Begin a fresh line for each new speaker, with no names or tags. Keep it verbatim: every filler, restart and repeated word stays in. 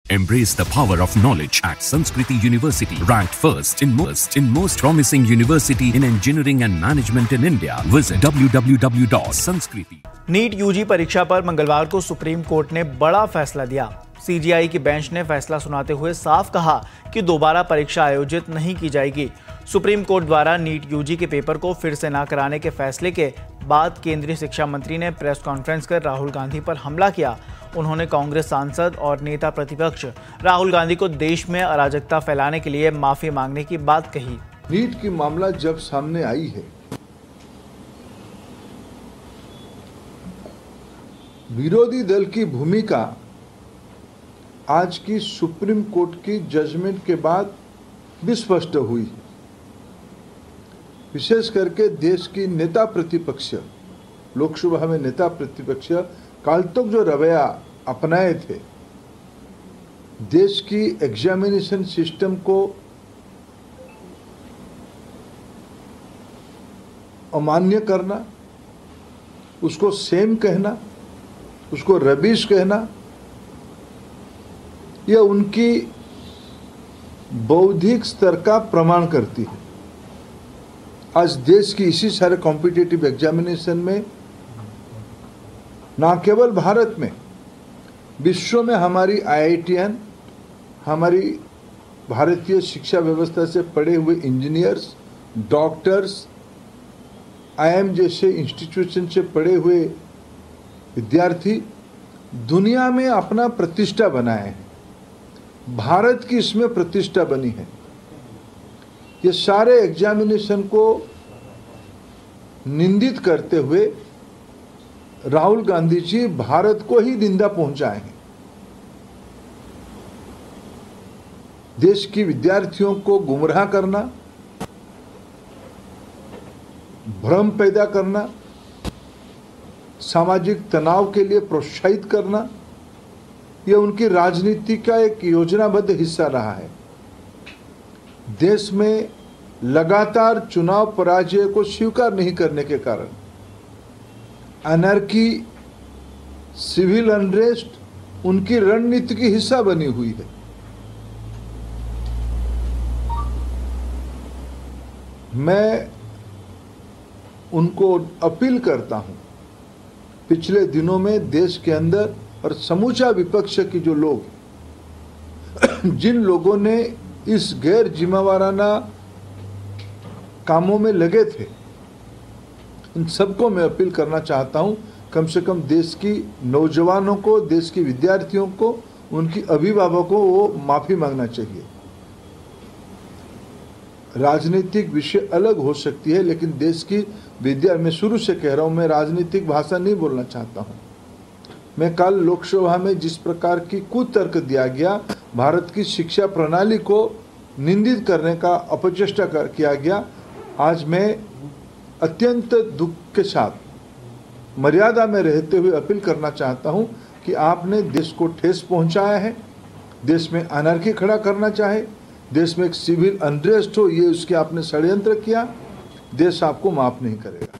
Embrace the power of knowledge at Sanskriti University, ranked first in most in most promising university in engineering and management in India. Visit w w w dot sanskriti.
NEET UG परीक्षा पर मंगलवार को supreme court ने बड़ा फैसला दिया। CGI की bench ने फैसला सुनाते हुए साफ कहा कि दोबारा परीक्षा आयोजित नहीं की जाएगी। सुप्रीम कोर्ट द्वारा नीट यूजी के पेपर को फिर से न कराने के फैसले के बाद केंद्रीय शिक्षा मंत्री ने प्रेस कॉन्फ्रेंस कर राहुल गांधी पर हमला किया। उन्होंने कांग्रेस सांसद और नेता प्रतिपक्ष राहुल गांधी को देश में अराजकता फैलाने के लिए माफी मांगने की बात कही।
नीट की मामला जब सामने आई है, विरोधी दल की भूमिका आज की सुप्रीम कोर्ट की जजमेंट के बाद भी स्पष्ट हुई। विशेष करके देश की नेता प्रतिपक्ष, लोकसभा में नेता प्रतिपक्ष काल तक जो रवैया अपनाए थे, देश की एग्जामिनेशन सिस्टम को अमान्य करना, उसको सेम कहना, उसको रबिश कहना, यह उनकी बौद्धिक स्तर का प्रमाण करती है। आज देश की इसी सारे कॉम्पिटिटिव एग्जामिनेशन में, ना केवल भारत में, विश्व में हमारी आईआईटीएन, हमारी भारतीय शिक्षा व्यवस्था से पढ़े हुए इंजीनियर्स, डॉक्टर्स, आईआईएम जैसे इंस्टीट्यूशन से पढ़े हुए विद्यार्थी दुनिया में अपना प्रतिष्ठा बनाए हैं। भारत की इसमें प्रतिष्ठा बनी है। ये सारे एग्जामिनेशन को निंदित करते हुए राहुल गांधी जी भारत को ही निंदा पहुंचाए हैं। देश की विद्यार्थियों को गुमराह करना, भ्रम पैदा करना, सामाजिक तनाव के लिए प्रोत्साहित करना, यह उनकी राजनीति का एक योजनाबद्ध हिस्सा रहा है। देश में लगातार चुनाव पराजय को स्वीकार नहीं करने के कारण अनर्की, सिविल अनरेस्ट उनकी रणनीति की हिस्सा बनी हुई है। मैं उनको अपील करता हूं, पिछले दिनों में देश के अंदर और समूचा विपक्ष की जो लोग, जिन लोगों ने इस गैर जिम्मेवाराना कामों में लगे थे, उन सबको मैं अपील करना चाहता हूं, कम से कम देश की नौजवानों को, देश की विद्यार्थियों को, उनकी अभिभावकों को वो माफी मांगना चाहिए। राजनीतिक विषय अलग हो सकती है, लेकिन देश की विद्या, मैं शुरू से कह रहा हूं, मैं राजनीतिक भाषा नहीं बोलना चाहता हूं। मैं कल लोकसभा में जिस प्रकार की कुतर्क दिया गया, भारत की शिक्षा प्रणाली को निंदित करने का अपचेष्टा कर किया गया, आज मैं अत्यंत दुख के साथ मर्यादा में रहते हुए अपील करना चाहता हूं कि आपने देश को ठेस पहुंचाया है। देश में अनर्की खड़ा करना चाहे, देश में एक सिविल अनरेस्ट हो, ये उसके आपने षड्यंत्र किया। देश आपको माफ नहीं करेगा।